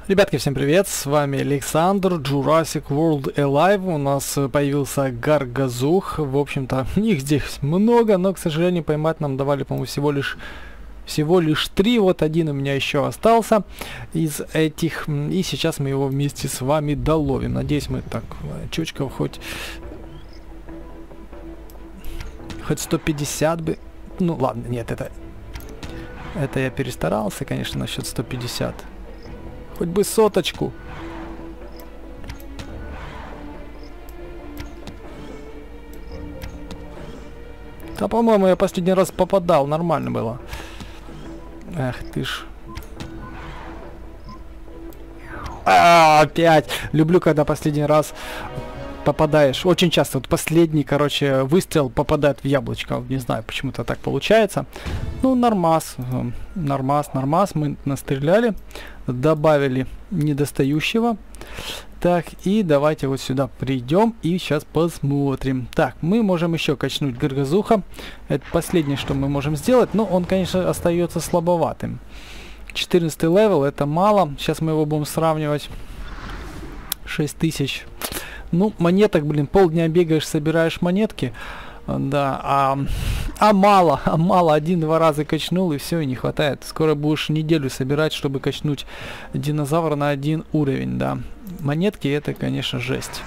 Ребятки, всем привет, с вами Александр, Jurassic World Alive. У нас появился Гаргазух. В общем-то, их здесь много, но, к сожалению, поймать нам давали, по-моему, всего лишь 3. Вот один у меня еще остался из этих. И сейчас мы его вместе с вами доловим. Надеюсь, мы так чучков хоть 150 бы. Ну ладно, нет, это я перестарался, конечно, насчет 150. Хоть бы соточку. Да, по-моему, я последний раз попадал. Нормально было. Эх ты ж. Опять. Люблю, когда последний раз попадаешь. Очень часто. Вот последний, короче, выстрел попадает в яблочко. Не знаю, почему-то так получается. Ну, нормас. Нормас. Мы настреляли. Добавили недостающего. Так, и давайте вот сюда придем и сейчас посмотрим. Так, мы можем еще качнуть Гаргазуха. Это последнее, что мы можем сделать. Но он, конечно, остается слабоватым. 14 левел, это мало. Сейчас мы его будем сравнивать. 6000. Ну, монеток, блин, полдня бегаешь, собираешь монетки. Да, мало, 1-2 раза качнул, и все, и не хватает. Скоро будешь неделю собирать, чтобы качнуть динозавра на 1 уровень, да. Монетки это, конечно, жесть.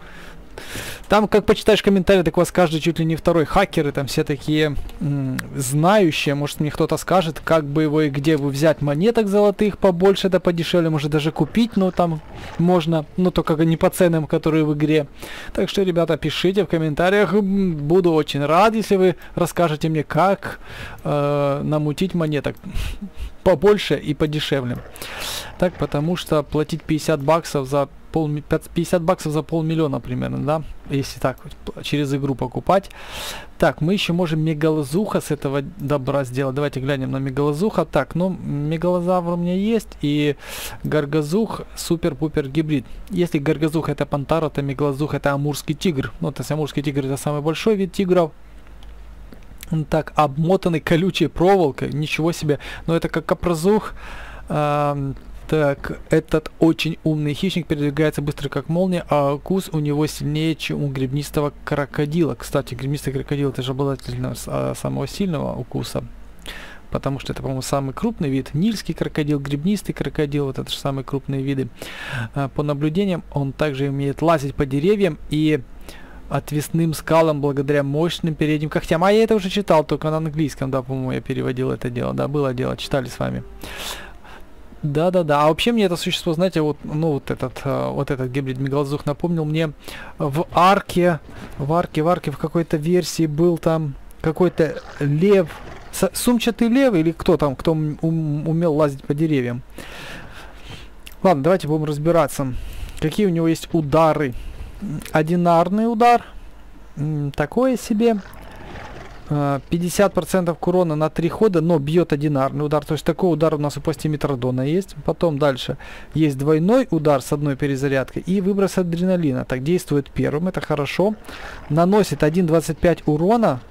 Там, как почитаешь комментарии, так у вас каждый чуть ли не второй хакеры, там все такие знающие. Может, мне кто-то скажет, как бы его и где бы взять монеток золотых побольше, да подешевле, может даже купить, но там можно, но только не по ценам, которые в игре. Так что, ребята, пишите в комментариях, буду очень рад, если вы расскажете мне, как намутить монеток побольше и подешевле. Так, потому что платить 50 баксов за 50 баксов за полмиллиона примерно, да, если так через игру покупать. Так, мы еще можем мегалозуха с этого добра сделать. Давайте глянем на мегалозуха. Так, ну, мегалозавр у меня есть, и гаргазух супер-пупер гибрид. Если гаргазух это пантера, то мегалозух это амурский тигр. Ну, то есть амурский тигр это самый большой вид тигров. Так, обмотанный колючей проволокой, ничего себе. Но это как капрозух. Так, этот очень умный хищник, передвигается быстро как молния, а укус у него сильнее, чем у гребнистого крокодила. Кстати, гребнистый крокодил это же обладатель самого сильного укуса, потому что это, по-моему, самый крупный вид. Нильский крокодил, гребнистый крокодил, вот это же самые крупные виды. По наблюдениям, он также умеет лазить по деревьям и отвесным скалам благодаря мощным передним когтям. А я это уже читал, только на английском, да, по-моему, я переводил это дело. Да, было дело, читали с вами. Да. А вообще мне это существо, знаете, вот, ну, вот этот гибрид мегалозух напомнил мне в арке в какой-то версии был там какой-то лев, сумчатый лев или кто там, кто умел лазить по деревьям. Ладно, давайте будем разбираться, какие у него есть удары. Одинарный удар, такое себе. 50% к урона на 3 хода, но бьет одинарный удар. То есть такой удар у нас у пластиметродона есть. Потом дальше есть двойной удар с одной перезарядкой и выброс адреналина. Так, действует первым, это хорошо. Наносит 1,25 урона.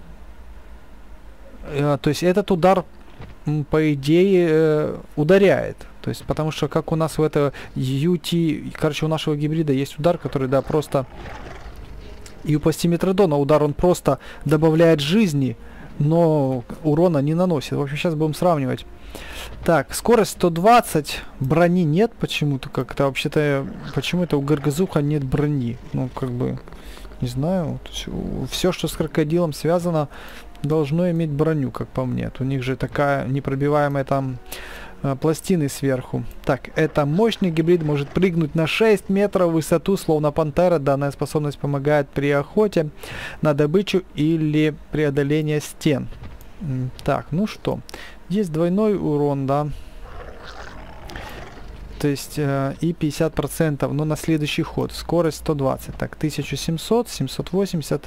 То есть этот удар, по идее, ударяет. То есть, потому что как у нас в этого UT, короче, у нашего гибрида есть удар, который, да, просто... И у пластиметродона удар он просто добавляет жизни, но урона не наносит. В общем, сейчас будем сравнивать. Так, скорость 120, брони нет почему-то. Как-то вообще-то, почему-то у Гаргазуха нет брони. Ну, как бы, не знаю. Все, что с крокодилом связано, должно иметь броню, как по мне. У них же такая непробиваемая там... пластины сверху. Так, это мощный гибрид, может прыгнуть на 6 метров в высоту, словно пантера. Данная способность помогает при охоте на добычу или преодоление стен. Так, ну что, есть двойной урон, да. То есть и 50%, но на следующий ход. Скорость 120. Так, 1700, 780,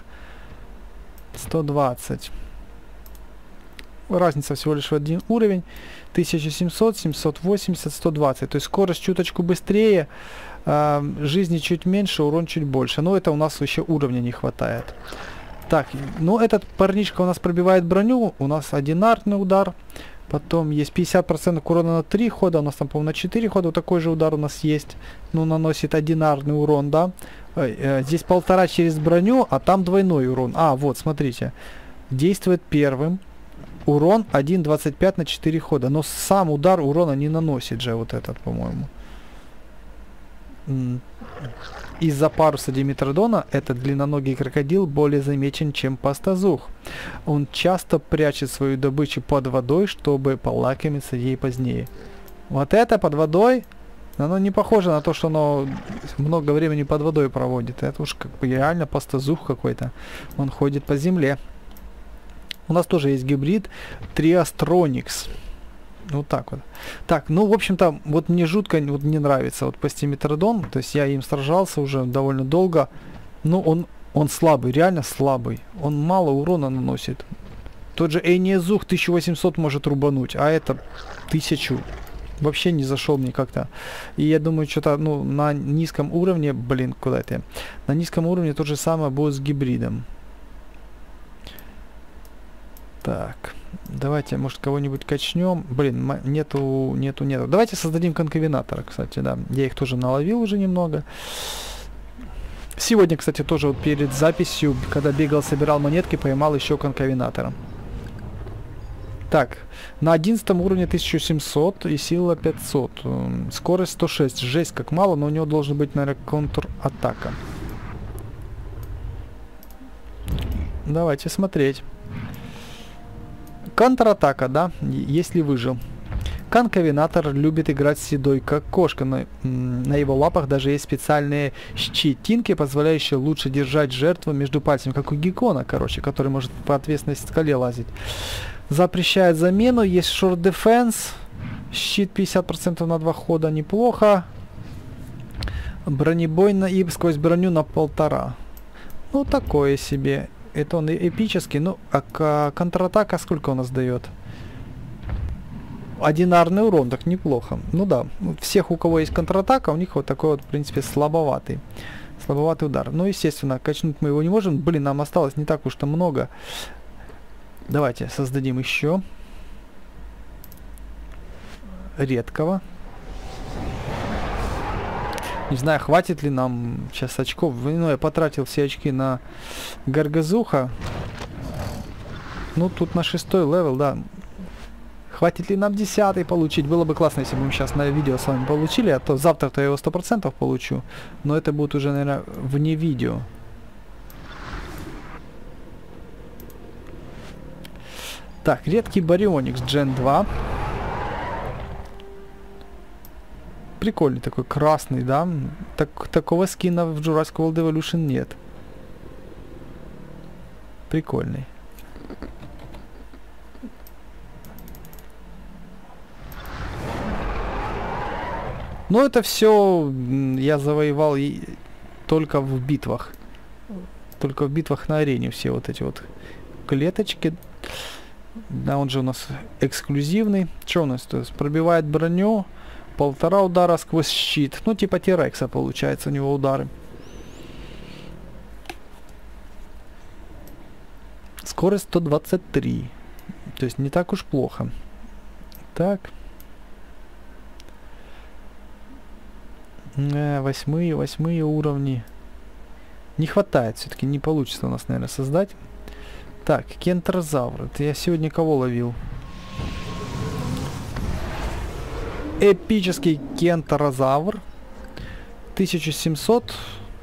120. Разница всего лишь в 1 уровень. 1700, 780, 120. То есть скорость чуточку быстрее, жизни чуть меньше, урон чуть больше. Но это у нас еще уровня не хватает. Так, ну этот парнишка у нас пробивает броню. У нас одинарный удар. Потом есть 50% урона на 3 хода. У нас там, по-моему, на 4 хода. Вот такой же удар у нас есть. Ну, наносит одинарный урон, да. Здесь 1,5 через броню, а там двойной урон. А, вот, смотрите. Действует первым. Урон 1,25 на 4 хода. Но сам удар урона не наносит же вот этот, по-моему. Из-за паруса Димитродона этот длинноногий крокодил более замечен, чем пастозух. Он часто прячет свою добычу под водой, чтобы полакомиться ей позднее. Вот это под водой, оно не похоже на то, что оно много времени под водой проводит. Это уж как бы реально пастозух какой-то. Он ходит по земле. У нас тоже есть гибрид Триастроникс. Вот так вот. Так, ну, в общем-то, вот мне жутко вот не нравится вот Пастиметродон. То есть я им сражался уже довольно долго. Ну, он слабый, реально слабый. Он мало урона наносит. Тот же Эйниезух 1800 может рубануть, а это 1000. Вообще не зашел мне как-то. И я думаю, что-то, ну, на низком уровне, блин, куда это? На низком уровне то же самое будет с гибридом. Так, давайте, может, кого-нибудь качнем. Блин, нету. Давайте создадим конковинатора, кстати, да. Я их тоже наловил уже немного. Сегодня, кстати, тоже вот перед записью, когда бегал, собирал монетки, поймал еще конковинатора. Так, на 11 уровне 1700 и сила 500. Скорость 106. Жесть, как мало, но у него должен быть, наверное, контр-атака. Давайте смотреть. Контратака, да, если выжил. Конковинатор любит играть с едой, как кошка. На его лапах даже есть специальные щетинки, позволяющие лучше держать жертву между пальцами, как у геккона, короче, который может по ответственной скале лазить. Запрещает замену. Есть Short Defense. Щит 50% на 2 хода, неплохо. Бронебойно и сквозь броню на 1,5. Ну, такое себе. Это он эпический. Ну, а контратака сколько у нас дает? Одинарный урон, так неплохо. Ну да, всех, у кого есть контратака, у них вот такой вот, в принципе, слабоватый удар. Ну, естественно, качнуть мы его не можем. Блин, нам осталось не так уж-то много. Давайте создадим еще редкого. Не знаю, хватит ли нам сейчас очков. Ну, я потратил все очки на Гаргазуха. Ну, тут на 6-й левел, да. Хватит ли нам 10-й получить? Было бы классно, если бы мы сейчас на видео с вами получили. А то завтра-то я его 100% получу. Но это будет уже, наверное, вне видео. Так, редкий Барионикс Gen 2. Прикольный такой, красный, да? Такого скина в Jurassic World Evolution нет. Прикольный. Но это все я завоевал только в битвах. Только в битвах на арене все вот эти вот клеточки. Да, он же у нас эксклюзивный. Что у нас? То есть пробивает броню. 1,5 удара сквозь щит. Ну, типа Тирекса получается у него удары. Скорость 123. То есть не так уж плохо. Так. 8 уровни. Не хватает все-таки. Не получится у нас, наверное, создать. Так, кентрозавр. Это я сегодня кого ловил? Эпический кентрозавр. 1700.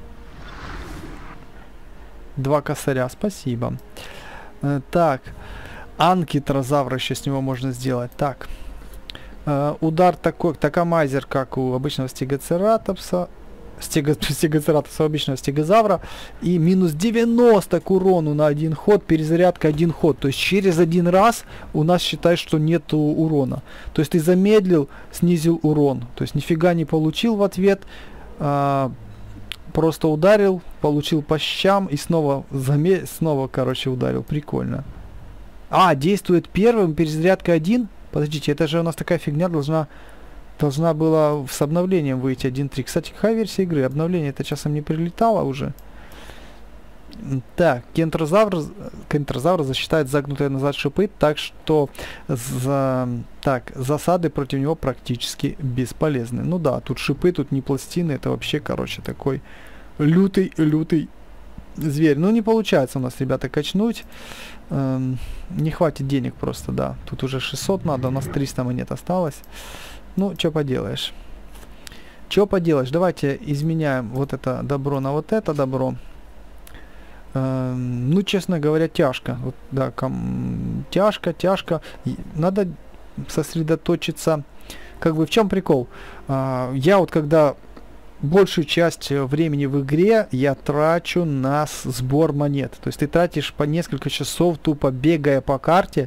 2 косаря, спасибо. Так. Анкитрозавра еще с него можно сделать. Так. Удар такой, такомайзер, как у обычного стегоцератопса. Стегоцератопса, обычного стегозавра. И минус 90 к урону на 1 ход, перезарядка 1 ход. То есть через 1 раз у нас считай, что нету урона. То есть ты замедлил, снизил урон. То есть нифига не получил в ответ. Просто ударил, получил по щам и снова, короче, ударил. Прикольно. Действует первым, перезарядка 1. Подождите, это же у нас такая фигня должна была с обновлением выйти 1.3. Кстати, какая версия игры? Обновление это часом не прилетало уже. Так, кентрозавр засчитает загнутые назад шипы, так что засады против него практически бесполезны. Ну да, тут шипы, тут не пластины, это вообще, короче, такой лютый зверь. Ну не получается у нас, ребята, качнуть. Не хватит денег просто, да. Тут уже 600 надо, у нас 300 монет осталось. Ну, что поделаешь. Что поделаешь, давайте изменяем вот это добро на вот это добро. Ну, честно говоря, тяжко. Вот, да, тяжко. Надо сосредоточиться. Как бы в чем прикол? Я вот когда большую часть времени в игре я трачу на сбор монет. То есть ты тратишь по несколько часов, тупо бегая по карте,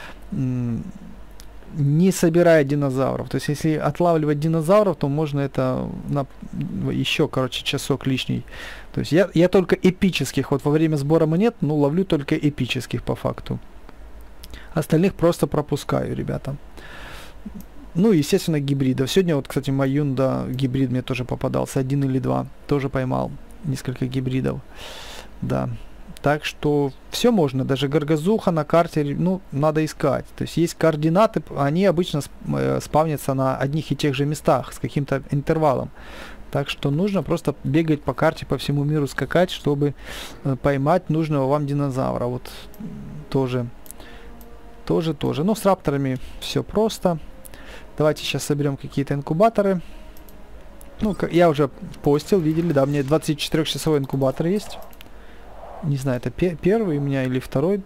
не собирая динозавров. То есть если отлавливать динозавров, то можно это на еще, короче, часок лишний. То есть я только эпических, вот во время сбора монет, ну, ловлю только эпических по факту. Остальных просто пропускаю, ребята. Ну, естественно, гибридов. Сегодня вот, кстати, Маюнда гибрид мне тоже попадался. 1 или 2. Тоже поймал несколько гибридов. Да. Так что все можно. Даже Горгазуха на карте, ну, надо искать. То есть есть координаты, они обычно спавнятся на одних и тех же местах с каким-то интервалом. Так что нужно просто бегать по карте, по всему миру скакать, чтобы поймать нужного вам динозавра. Вот тоже. Ну, с рапторами все просто. Давайте сейчас соберем какие-то инкубаторы. Ну, я уже постил, видели, да, у меня 24-часовой инкубатор есть. Не знаю, это первый у меня или второй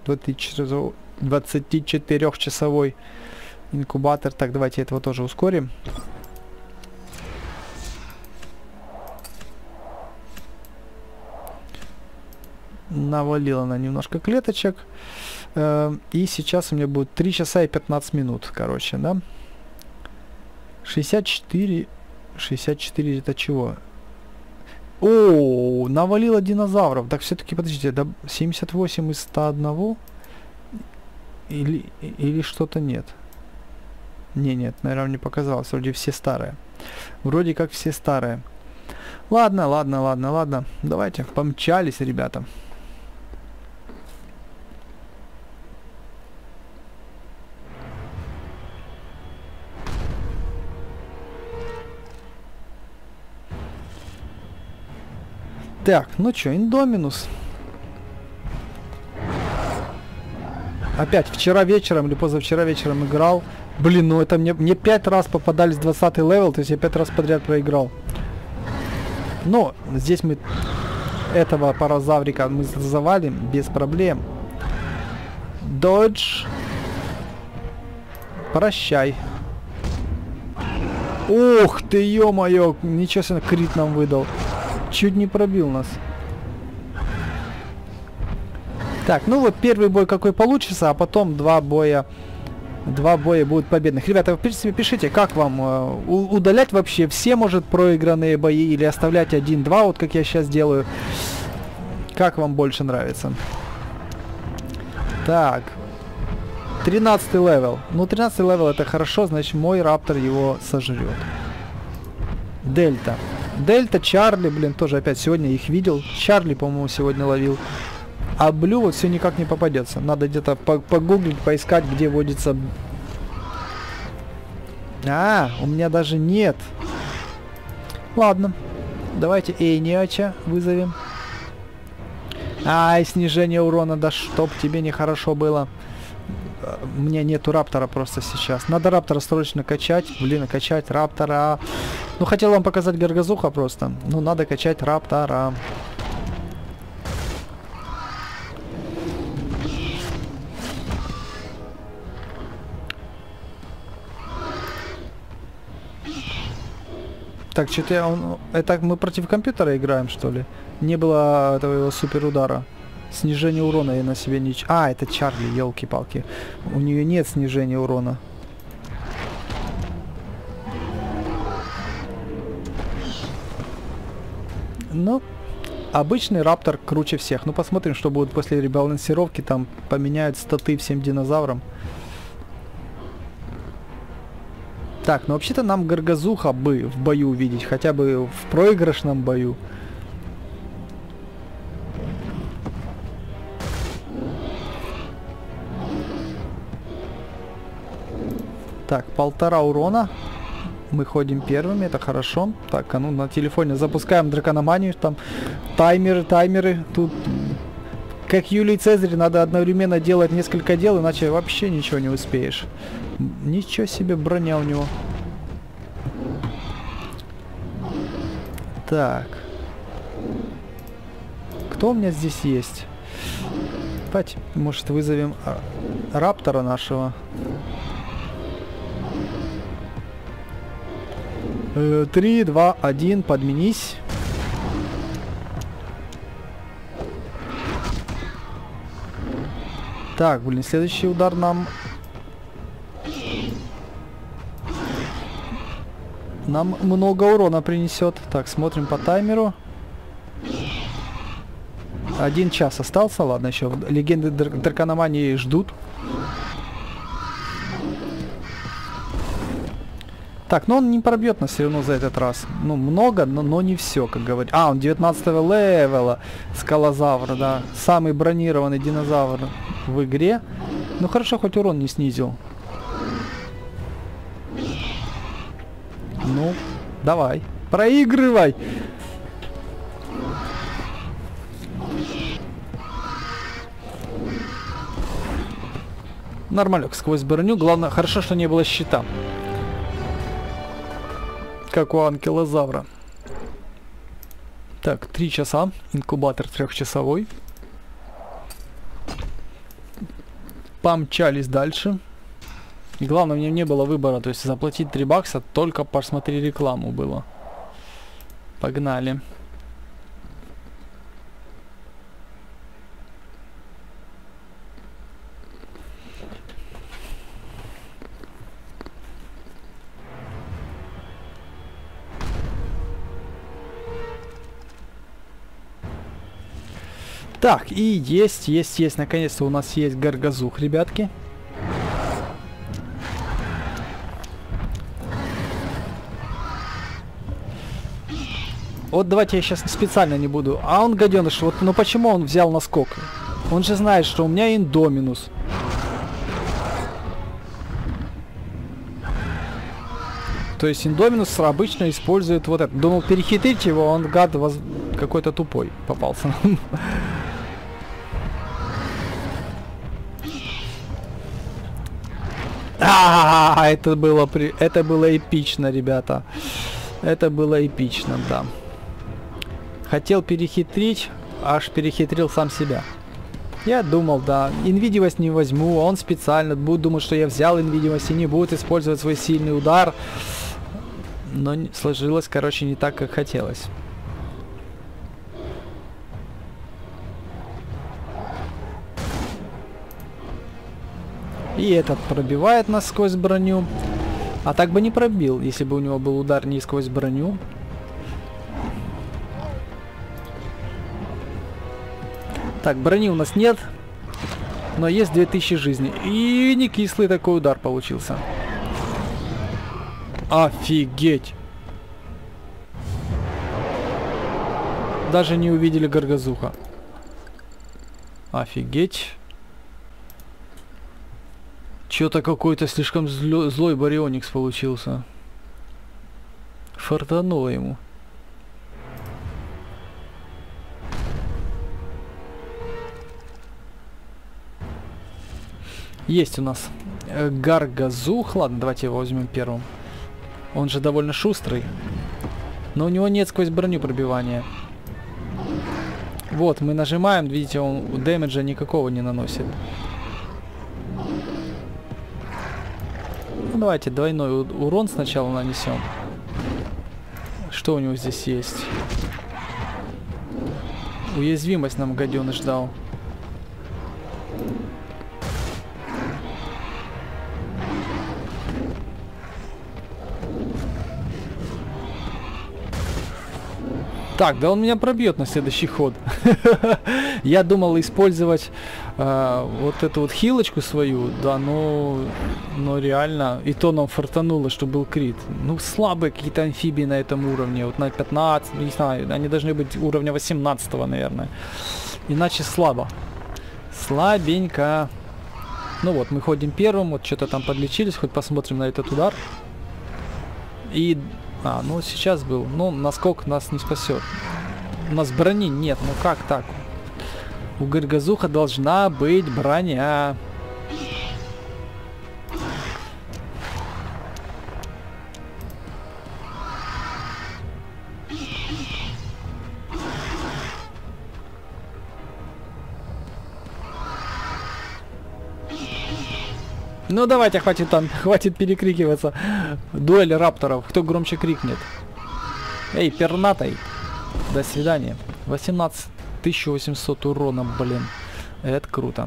24-часовой инкубатор. Так, давайте этого тоже ускорим. Навалила она немножко клеточек. И сейчас у меня будет 3 часа и 15 минут, короче, да. 64 это чего? О, навалило динозавров. Так, все-таки, подождите, да, 78 из 101? Или что-то нет? Нет, наверное, мне показалось. Вроде все старые. Вроде как все старые. Ладно. Давайте, помчались, ребята. Так, ну чё, Индоминус. Опять вчера вечером или позавчера вечером играл. Блин, ну это мне 5 раз попадались 20 левел, то есть я 5 раз подряд проиграл. Но здесь мы этого паразаврика мы завалим без проблем. Додж. Прощай. Ух ты, ё-моё, ничего себе, крит нам выдал. Чуть не пробил нас. Так, ну вот первый бой какой получится, а потом два боя будут победных. Ребята, в принципе, пишите, как вам удалять вообще все, может, проигранные бои или оставлять 1-2, вот как я сейчас делаю. Как вам больше нравится? Так. 13 левел. Ну, 13 левел это хорошо, значит, мой раптор его сожрет. Дельта. Дельта, Чарли, блин, тоже опять сегодня их видел. Чарли, по-моему, сегодня ловил. А Блю вот все никак не попадется. Надо где-то погуглить, поискать, где водится... А, у меня даже нет. Ладно. Давайте Эйниача вызовем. Ай, снижение урона, да чтоб тебе нехорошо было. У меня нету раптора просто сейчас. Надо раптора срочно качать. Блин, качать раптора. Ну, хотел вам показать Горгазуха просто. Ну, надо качать раптора. Так, что-то это мы против компьютера играем, что ли? Не было этого его супер удара. Снижение урона я на себе не... А, это Чарли, елки-палки. У нее нет снижения урона. Ну, обычный раптор круче всех. Ну, посмотрим, что будет после ребалансировки. Там поменяют статы всем динозаврам. Так, ну вообще-то нам Горгазуха бы в бою увидеть. Хотя бы в проигрышном бою. Так, 1,5 урона. Мы ходим первыми, это хорошо. Так, а ну на телефоне запускаем дракономанию. Там таймеры. Тут, как Юлий Цезарь, надо одновременно делать несколько дел, иначе вообще ничего не успеешь. Ничего себе броня у него. Так. Кто у меня здесь есть? Давайте, может, вызовем раптора нашего. 3, 2, 1, подменись. Так, блин, следующий удар нам много урона принесет. Так, смотрим по таймеру. 1 час остался, ладно, еще легенды дракономании ждут. Так, но он не пробьет нас все равно за этот раз. Ну, много, но не все, как говорят. А, он 19-го левела. Скалозавр, да. Самый бронированный динозавр в игре. Ну, хорошо, хоть урон не снизил. Ну, давай. Проигрывай! Нормалек сквозь броню. Главное, хорошо, что не было щита. Как у анкилозавра. Так, 3 часа. Инкубатор 3-часовой. Помчались дальше. И главное, мне не было выбора. То есть заплатить 3 бакса, только посмотри рекламу было. Погнали. Так, и есть. Наконец-то у нас есть Гаргазух, ребятки. Вот давайте я сейчас специально не буду. А он, гаденыш, вот, ну почему он взял наскок? Он же знает, что у меня индоминус. То есть индоминус обычно использует вот это. Думал перехитрить его, он гад какой-то тупой попался. Это было эпично, ребята. Это было эпично, да. Хотел перехитрить, аж перехитрил сам себя. Я думал, да, инвидимость не возьму, он специально будет думать, что я взял инвидимость и не будет использовать свой сильный удар. Но сложилось, короче, не так, как хотелось. И этот пробивает нас сквозь броню. А так бы не пробил, если бы у него был удар не сквозь броню. Так, брони у нас нет, но есть 2000 жизней. И не кислый такой удар получился. Офигеть! Даже не увидели Гаргазуха. Офигеть! Чё-то какой-то слишком злой Барионикс получился. Фартануло ему. Есть у нас Гаргазух. Ладно, давайте его возьмем первым. Он же довольно шустрый. Но у него нет сквозь броню пробивания. Вот, мы нажимаем, видите, он дэмэджа никакого не наносит. Ну, давайте двойной урон сначала нанесем. Что у него здесь есть? Уязвимость нам гаденыш дал. Так, да он меня пробьет на следующий ход. Я думал использовать вот эту вот хилочку свою, да, но реально, и то нам фартануло, что был крит. Ну, слабые какие-то амфибии на этом уровне, вот на 15, не знаю, они должны быть уровня 18, наверное. Иначе слабо. Слабенько. Ну вот, мы ходим первым, вот что-то там подлечились, хоть посмотрим на этот удар. И... ну сейчас был. Ну, наскок нас не спасет. У нас брони нет, ну как так? У Горгазуха должна быть броня. Ну давайте, хватит там, хватит перекрикиваться. Дуэль рапторов. Кто громче крикнет? Эй, пернатай. До свидания. 18 урона, блин. Это круто.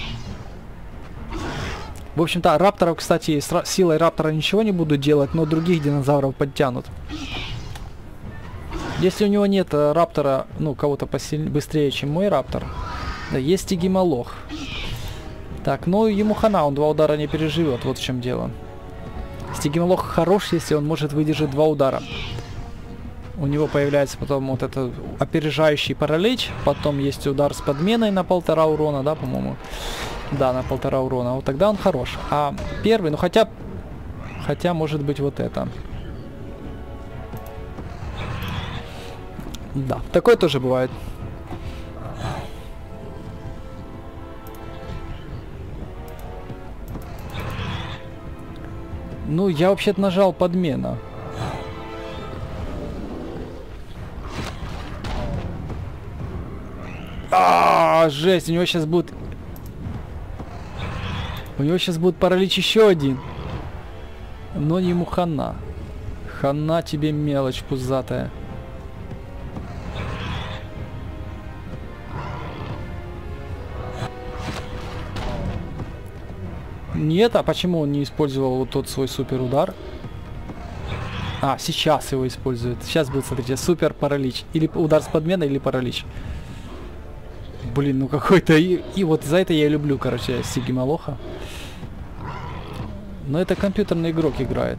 В общем-то, рапторов, кстати, с силой раптора ничего не буду делать, но других динозавров подтянут. Если у него нет раптора, ну, кого-то быстрее, чем мой раптор, да, есть стигимолох. Так, ну ему хана, он 2 удара не переживет, вот в чем дело. Стигимолох хорош, если он может выдержать 2 удара. У него появляется потом вот этот опережающий паралич, потом есть удар с подменой на 1,5 урона, да, по-моему? Да, на 1,5 урона, вот тогда он хорош. А первый, ну хотя может быть вот это. Да, такое тоже бывает. Ну, я вообще-то нажал подмена. Жесть, у него сейчас будет... У него сейчас будет паралич еще один. Но ему хана. Хана тебе, мелочь пузатая. Нет, а почему он не использовал вот тот свой супер удар? А, сейчас его использует. Сейчас будет, смотрите, супер паралич. Или удар с подменой, или паралич. Блин, ну какой-то... И вот за это я люблю, короче, Стигимолоха. Но это компьютерный игрок играет.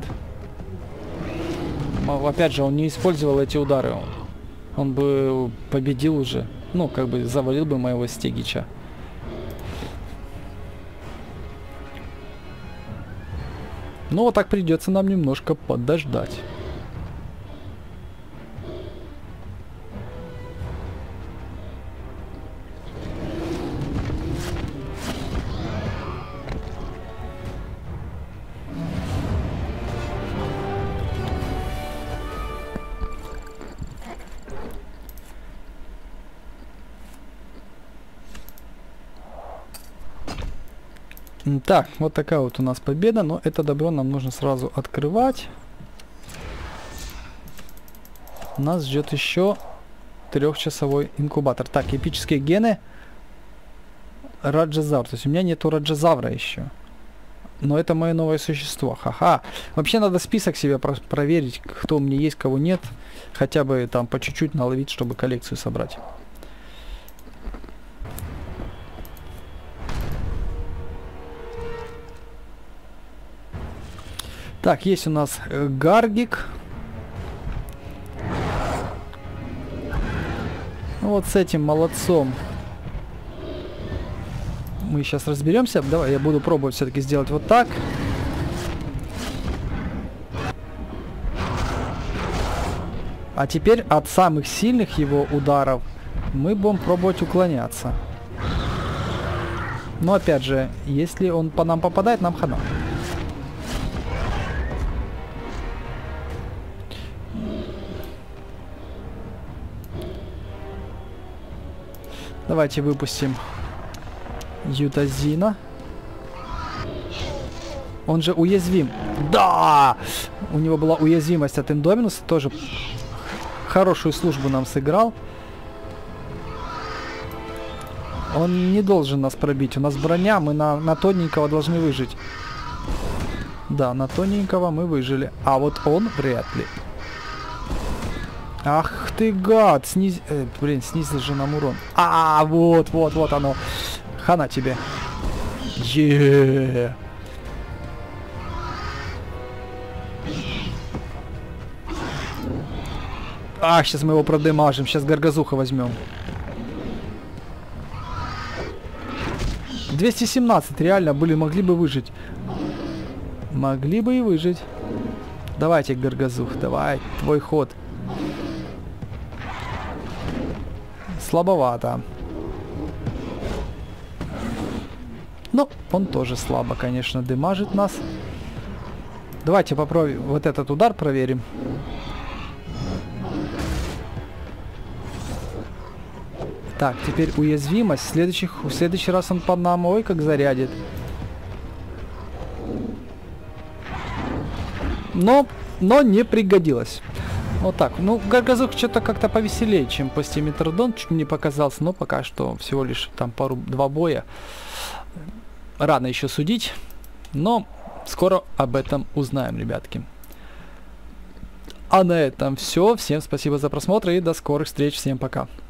Опять же, он не использовал эти удары. Он бы победил уже. Ну, как бы завалил бы моего Стегича. Ну, вот так придется нам немножко подождать. Так, вот такая вот у нас победа, но это добро нам нужно сразу открывать. Нас ждет еще 3-часовой инкубатор. Так, эпические гены. Раджазавр. То есть у меня нету Раджазавра еще. Но это мое новое существо. Ха-ха. Вообще надо список себе проверить, кто у меня есть, кого нет. Хотя бы там по чуть-чуть наловить, чтобы коллекцию собрать. Так, есть у нас Гаргик. Вот с этим молодцом мы сейчас разберемся. Давай, я буду пробовать все-таки сделать вот так. А теперь от самых сильных его ударов мы будем пробовать уклоняться. Но опять же, если он по нам попадает, нам хана. Давайте выпустим Ютазина. Он же уязвим. Да! У него была уязвимость от Индоминуса. Тоже хорошую службу нам сыграл. Он не должен нас пробить. У нас броня. Мы на тоненького должны выжить. Да, на тоненького мы выжили. А вот он вряд ли. Ах ты гад! Блин, снизил же нам урон. Вот оно. Хана тебе. Сейчас мы его продемажим. Сейчас Горгазуха возьмем. 217, реально, блин, могли бы выжить. Могли бы и выжить. Давайте, Горгазух, давай, твой ход. Слабовато. Ну, он тоже слабо, конечно, дымажит нас. Давайте попробуем вот этот удар проверим. Так, теперь уязвимость. В следующий раз он по нам, ой, как зарядит. Но не пригодилось. Вот так. Ну, Горгазух что-то как-то повеселее, чем Постиметродон. Чуть мне показался, но пока что всего лишь там два боя. Рано еще судить. Но скоро об этом узнаем, ребятки. А на этом все. Всем спасибо за просмотр и до скорых встреч. Всем пока.